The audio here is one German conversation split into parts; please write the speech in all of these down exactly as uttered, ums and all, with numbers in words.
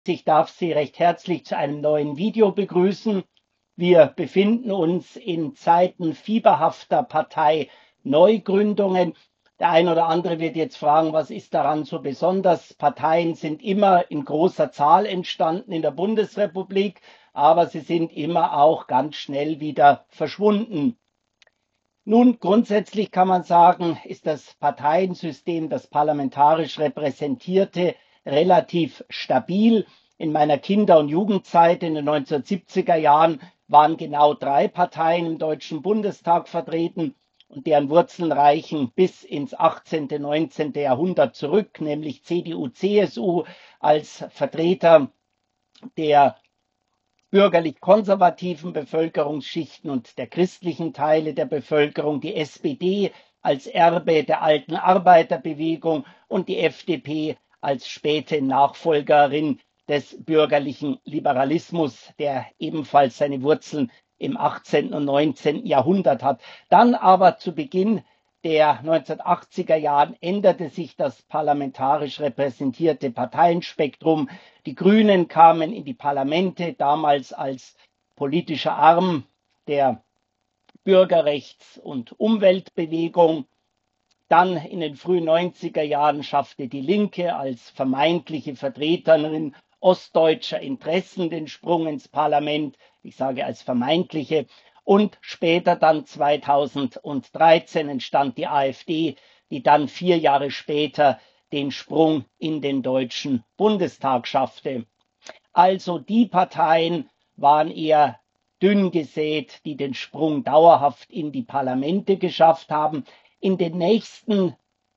Ich darf Sie recht herzlich zu einem neuen Video begrüßen. Wir befinden uns in Zeiten fieberhafter Parteineugründungen. Der ein oder andere wird jetzt fragen, was ist daran so besonders? Parteien sind immer in großer Zahl entstanden in der Bundesrepublik, aber sie sind immer auch ganz schnell wieder verschwunden. Nun, grundsätzlich kann man sagen, ist das Parteiensystem, das parlamentarisch repräsentierte, relativ stabil. In meiner Kinder- und Jugendzeit in den neunzehnhundertsiebziger Jahren waren genau drei Parteien im Deutschen Bundestag vertreten und deren Wurzeln reichen bis ins achtzehnte, neunzehnte Jahrhundert zurück, nämlich C D U, C S U als Vertreter der bürgerlich-konservativen Bevölkerungsschichten und der christlichen Teile der Bevölkerung, die S P D als Erbe der alten Arbeiterbewegung und die F D P als späte Nachfolgerin des bürgerlichen Liberalismus, der ebenfalls seine Wurzeln im achtzehnten und neunzehnten Jahrhundert hat. Dann aber zu Beginn der neunzehnhundertachtziger Jahren änderte sich das parlamentarisch repräsentierte Parteienspektrum. Die Grünen kamen in die Parlamente, damals als politischer Arm der Bürgerrechts- und Umweltbewegung. Dann in den frühen neunziger Jahren schaffte die Linke als vermeintliche Vertreterin ostdeutscher Interessen den Sprung ins Parlament. Ich sage als vermeintliche. Und später dann zweitausenddreizehn entstand die AfD, die dann vier Jahre später den Sprung in den Deutschen Bundestag schaffte. Also die Parteien waren eher dünn gesät, die den Sprung dauerhaft in die Parlamente geschafft haben. In den nächsten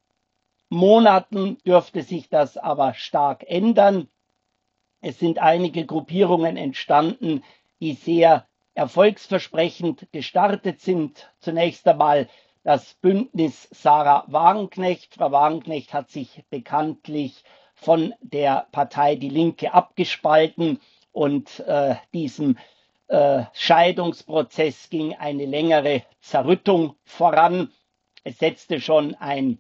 Monaten dürfte sich das aber stark ändern. Es sind einige Gruppierungen entstanden, die sehr erfolgsversprechend gestartet sind. Zunächst einmal das Bündnis Sarah Wagenknecht. Frau Wagenknecht hat sich bekanntlich von der Partei Die Linke abgespalten und äh, diesem äh, Scheidungsprozess ging eine längere Zerrüttung voran. Es setzte schon ein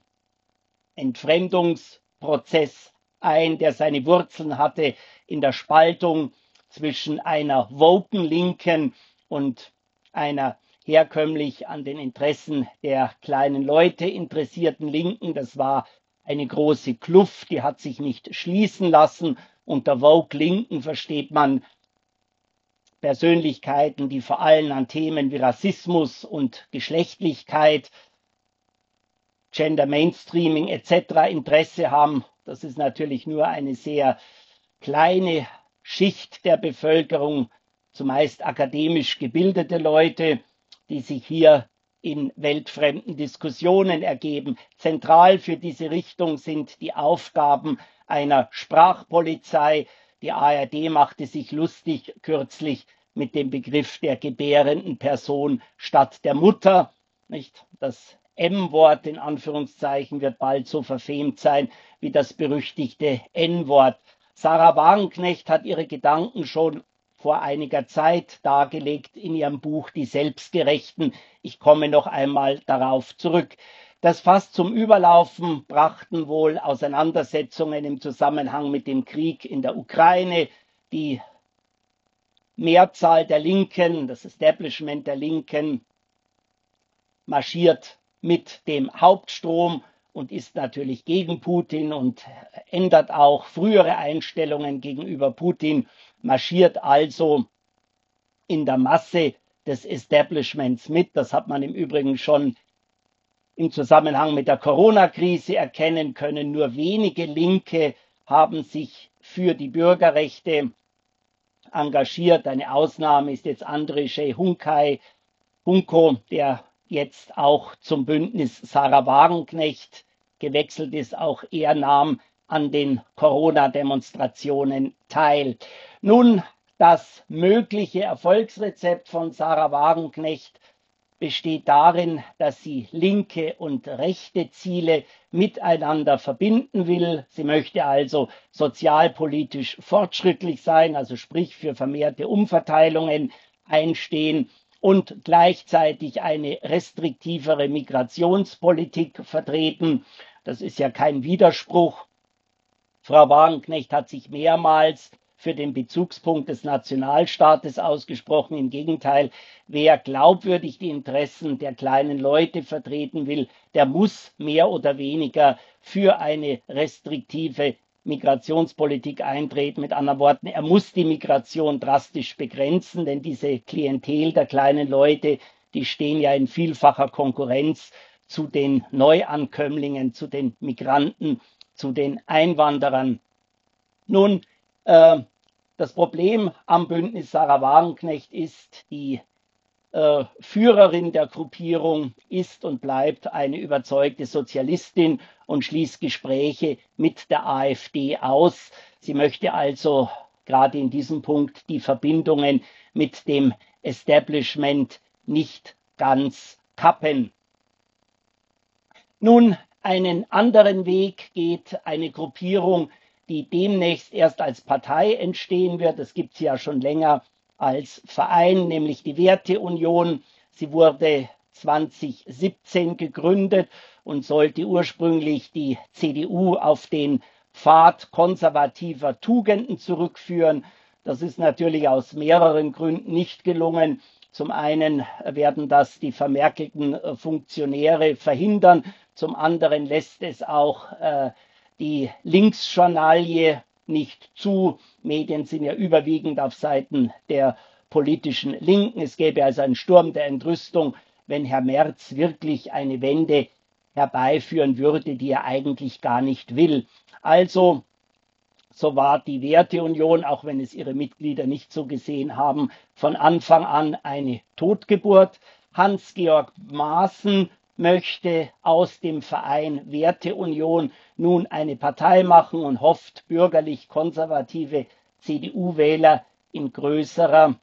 Entfremdungsprozess ein, der seine Wurzeln hatte in der Spaltung zwischen einer woken Linken und einer herkömmlich an den Interessen der kleinen Leute interessierten Linken. Das war eine große Kluft, die hat sich nicht schließen lassen. Unter woke Linken versteht man Persönlichkeiten, die vor allem an Themen wie Rassismus und Geschlechtlichkeit, Gender Mainstreaming et cetera Interesse haben. Das ist natürlich nur eine sehr kleine Schicht der Bevölkerung, zumeist akademisch gebildete Leute, die sich hier in weltfremden Diskussionen ergeben. Zentral für diese Richtung sind die Aufgaben einer Sprachpolizei. Die A R D machte sich lustig kürzlich mit dem Begriff der gebärenden Person statt der Mutter. Nicht? Das M-Wort in Anführungszeichen wird bald so verfemt sein wie das berüchtigte N-Wort. Sarah Wagenknecht hat ihre Gedanken schon vor einiger Zeit dargelegt in ihrem Buch Die Selbstgerechten. Ich komme noch einmal darauf zurück. Das Fass zum Überlaufen brachten wohl Auseinandersetzungen im Zusammenhang mit dem Krieg in der Ukraine. Die Mehrzahl der Linken, das Establishment der Linken, marschiert mit dem Hauptstrom und ist natürlich gegen Putin und ändert auch frühere Einstellungen gegenüber Putin, marschiert also in der Masse des Establishments mit. Das hat man im Übrigen schon im Zusammenhang mit der Corona-Krise erkennen können. Nur wenige Linke haben sich für die Bürgerrechte engagiert. Eine Ausnahme ist jetzt Andrzej Hunkai, Hunko, der jetzt auch zum Bündnis Sarah Wagenknecht gewechselt ist. Auch er nahm an den Corona-Demonstrationen teil. Nun, das mögliche Erfolgsrezept von Sarah Wagenknecht besteht darin, dass sie linke und rechte Ziele miteinander verbinden will. Sie möchte also sozialpolitisch fortschrittlich sein, also sprich für vermehrte Umverteilungen einstehen und gleichzeitig eine restriktivere Migrationspolitik vertreten. Das ist ja kein Widerspruch. Frau Wagenknecht hat sich mehrmals für den Bezugspunkt des Nationalstaates ausgesprochen. Im Gegenteil, wer glaubwürdig die Interessen der kleinen Leute vertreten will, der muss mehr oder weniger für eine restriktive Migrationspolitik eintreten. Mit anderen Worten, er muss die Migration drastisch begrenzen, denn diese Klientel der kleinen Leute, die stehen ja in vielfacher Konkurrenz zu den Neuankömmlingen, zu den Migranten, zu den Einwanderern. Nun, äh, das Problem am Bündnis Sarah Wagenknecht ist, die äh, Führerin der Gruppierung ist und bleibt eine überzeugte Sozialistin und schließt Gespräche mit der AfD aus. Sie möchte also gerade in diesem Punkt die Verbindungen mit dem Establishment nicht ganz kappen. Nun, einen anderen Weg geht eine Gruppierung, die demnächst erst als Partei entstehen wird. Es gibt sie ja schon länger als Verein, nämlich die Werteunion. Sie wurde zweitausendsiebzehn gegründet und sollte ursprünglich die C D U auf den Pfad konservativer Tugenden zurückführen. Das ist natürlich aus mehreren Gründen nicht gelungen. Zum einen werden das die vermerkelten Funktionäre verhindern. Zum anderen lässt es auch äh, die Linksjournalie nicht zu. Medien sind ja überwiegend auf Seiten der politischen Linken. Es gäbe also einen Sturm der Entrüstung, wenn Herr Merz wirklich eine Wende herbeiführen würde, die er eigentlich gar nicht will. Also, so war die Werteunion, auch wenn es ihre Mitglieder nicht so gesehen haben, von Anfang an eine Totgeburt. Hans-Georg Maaßen möchte aus dem Verein Werteunion nun eine Partei machen und hofft, bürgerlich-konservative C D U-Wähler in größerer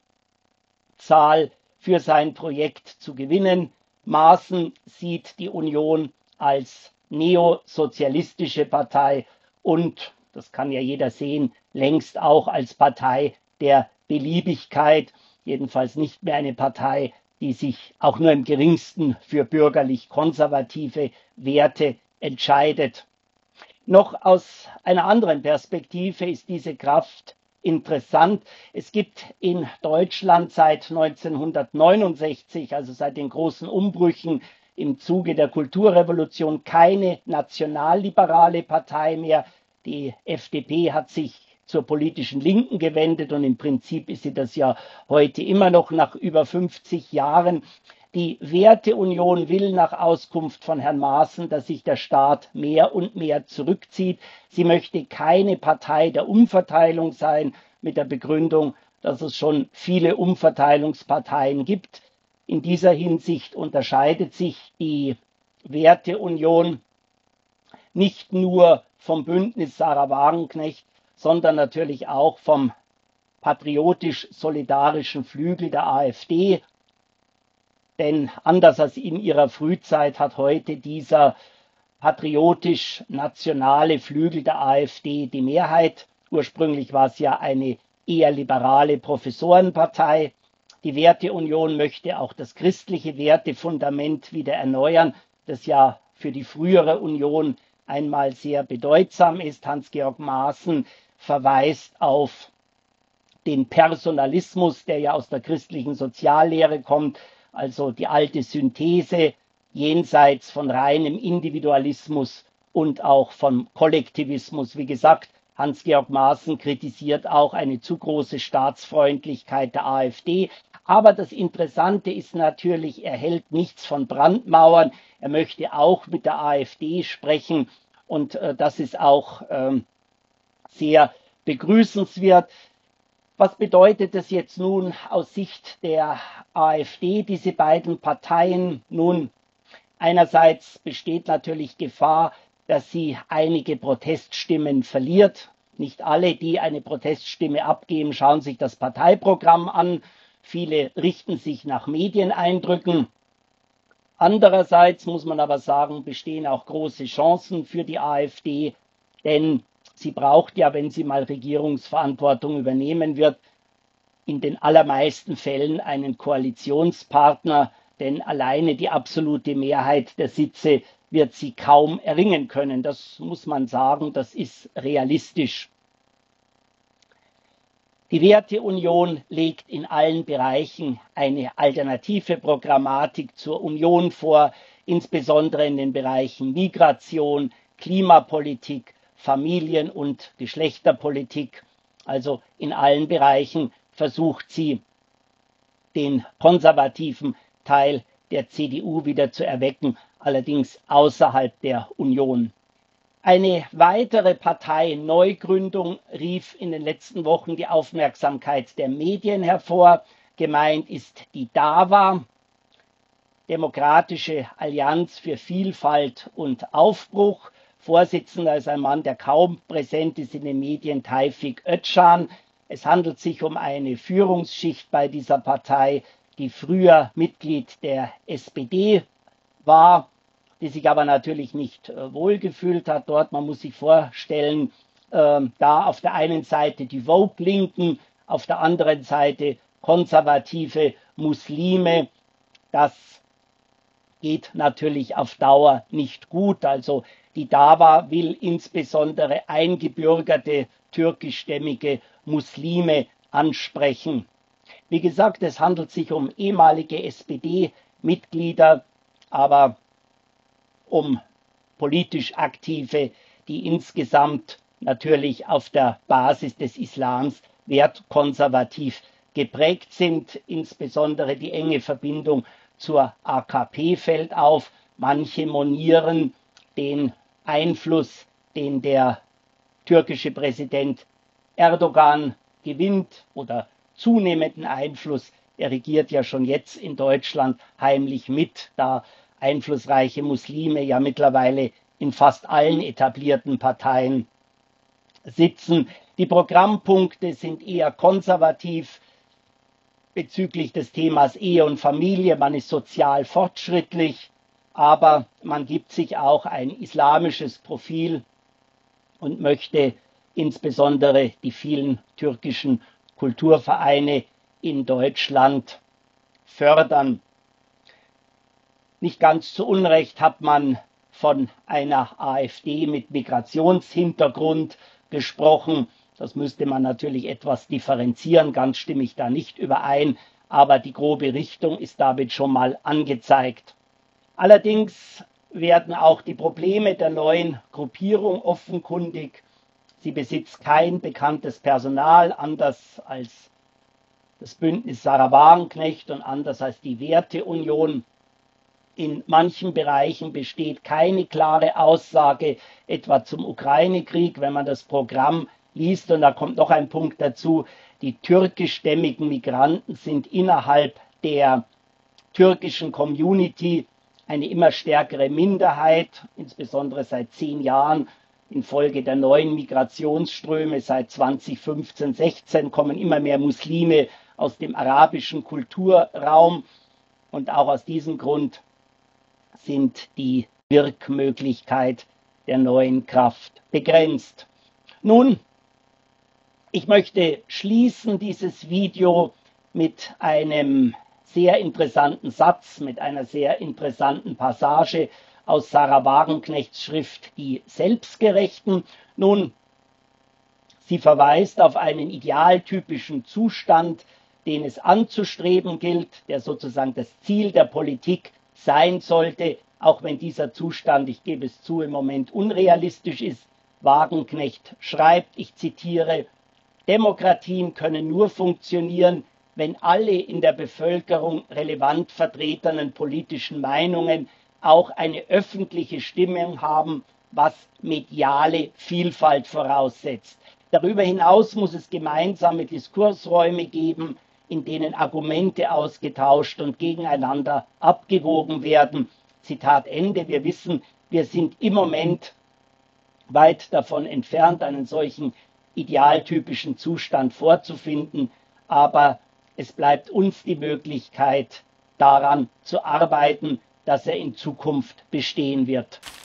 Zahl für sein Projekt zu gewinnen. Maaßen sieht die Union als neosozialistische Partei und, das kann ja jeder sehen, längst auch als Partei der Beliebigkeit, jedenfalls nicht mehr eine Partei, die sich auch nur im geringsten für bürgerlich-konservative Werte entscheidet. Noch aus einer anderen Perspektive ist diese Kraft interessant. Es gibt in Deutschland seit neunzehnhundertneunundsechzig, also seit den großen Umbrüchen im Zuge der Kulturrevolution, keine nationalliberale Partei mehr. Die F D P hat sich zur politischen Linken gewendet und im Prinzip ist sie das ja heute immer noch nach über fünfzig Jahren. Die Werteunion will nach Auskunft von Herrn Maaßen, dass sich der Staat mehr und mehr zurückzieht. Sie möchte keine Partei der Umverteilung sein, mit der Begründung, dass es schon viele Umverteilungsparteien gibt. In dieser Hinsicht unterscheidet sich die Werteunion nicht nur vom Bündnis Sarah Wagenknecht, sondern natürlich auch vom patriotisch-solidarischen Flügel der AfD. Denn anders als in ihrer Frühzeit hat heute dieser patriotisch-nationale Flügel der AfD die Mehrheit. Ursprünglich war es ja eine eher liberale Professorenpartei. Die Werteunion möchte auch das christliche Wertefundament wieder erneuern, das ja für die frühere Union einmal sehr bedeutsam ist. Hans-Georg Maaßen verweist auf den Personalismus, der ja aus der christlichen Soziallehre kommt, also die alte Synthese jenseits von reinem Individualismus und auch vom Kollektivismus. Wie gesagt, Hans-Georg Maaßen kritisiert auch eine zu große Staatsfreundlichkeit der AfD. Aber das Interessante ist natürlich, er hält nichts von Brandmauern. Er möchte auch mit der AfD sprechen und äh, das ist auch ähm, sehr begrüßenswert. Was bedeutet das jetzt nun aus Sicht der AfD, diese beiden Parteien? Nun, einerseits besteht natürlich Gefahr, dass sie einige Proteststimmen verliert. Nicht alle, die eine Proteststimme abgeben, schauen sich das Parteiprogramm an. Viele richten sich nach Medieneindrücken. Andererseits muss man aber sagen, bestehen auch große Chancen für die AfD, denn sie braucht ja, wenn sie mal Regierungsverantwortung übernehmen wird, in den allermeisten Fällen einen Koalitionspartner, denn alleine die absolute Mehrheit der Sitze wird sie kaum erringen können. Das muss man sagen, das ist realistisch. Die Werteunion legt in allen Bereichen eine alternative Programmatik zur Union vor, insbesondere in den Bereichen Migration, Klimapolitik, Familien- und Geschlechterpolitik. Also in allen Bereichen versucht sie, den konservativen Teil der C D U wieder zu erwecken, allerdings außerhalb der Union. Eine weitere Parteineugründung rief in den letzten Wochen die Aufmerksamkeit der Medien hervor. Gemeint ist die DAVA, Demokratische Allianz für Vielfalt und Aufbruch. Vorsitzender ist ein Mann, der kaum präsent ist in den Medien, Tevfik Özcan. Es handelt sich um eine Führungsschicht bei dieser Partei, die früher Mitglied der S P D war, die sich aber natürlich nicht äh, wohlgefühlt hat dort. Man muss sich vorstellen, äh, da auf der einen Seite die Woke-Linken, auf der anderen Seite konservative Muslime. Das geht natürlich auf Dauer nicht gut. Also die DAVA will insbesondere eingebürgerte türkischstämmige Muslime ansprechen. Wie gesagt, es handelt sich um ehemalige S P D-Mitglieder, aber um politisch Aktive, die insgesamt natürlich auf der Basis des Islams wertkonservativ geprägt sind. Insbesondere die enge Verbindung zur A K P fällt auf. Manche monieren den Einfluss, den der türkische Präsident Erdogan gewinnt oder zunehmenden Einfluss. Er regiert ja schon jetzt in Deutschland heimlich mit, da einflussreiche Muslime ja mittlerweile in fast allen etablierten Parteien sitzen. Die Programmpunkte sind eher konservativ bezüglich des Themas Ehe und Familie. Man ist sozial fortschrittlich, aber man gibt sich auch ein islamisches Profil und möchte insbesondere die vielen türkischen Kulturvereine in Deutschland fördern. Nicht ganz zu Unrecht hat man von einer AfD mit Migrationshintergrund gesprochen. Das müsste man natürlich etwas differenzieren, ganz stimme ich da nicht überein, aber die grobe Richtung ist damit schon mal angezeigt. Allerdings werden auch die Probleme der neuen Gruppierung offenkundig. Sie besitzt kein bekanntes Personal, anders als das Bündnis Sarah Wagenknecht und anders als die Werteunion. In manchen Bereichen besteht keine klare Aussage, etwa zum Ukraine-Krieg, wenn man das Programm liest. Und da kommt noch ein Punkt dazu, die türkischstämmigen Migranten sind innerhalb der türkischen Community eine immer stärkere Minderheit, insbesondere seit zehn Jahren. Infolge der neuen Migrationsströme seit zweitausendfünfzehn, sechzehn kommen immer mehr Muslime aus dem arabischen Kulturraum. Und auch aus diesem Grund sind die Wirkmöglichkeit der neuen Kraft begrenzt. Nun, ich möchte schließen dieses Video mit einem sehr interessanten Satz, mit einer sehr interessanten Passage aus Sarah Wagenknechts Schrift Die Selbstgerechten. Nun, sie verweist auf einen idealtypischen Zustand, den es anzustreben gilt, der sozusagen das Ziel der Politik sein sollte, auch wenn dieser Zustand, ich gebe es zu, im Moment unrealistisch ist. Wagenknecht schreibt, ich zitiere, Demokratien können nur funktionieren, wenn alle in der Bevölkerung relevant vertretenen politischen Meinungen auch eine öffentliche Stimme haben, was mediale Vielfalt voraussetzt. Darüber hinaus muss es gemeinsame Diskursräume geben, in denen Argumente ausgetauscht und gegeneinander abgewogen werden. Zitat Ende. Wir wissen, wir sind im Moment weit davon entfernt, einen solchen idealtypischen Zustand vorzufinden, aber es bleibt uns die Möglichkeit, daran zu arbeiten, dass er in Zukunft bestehen wird.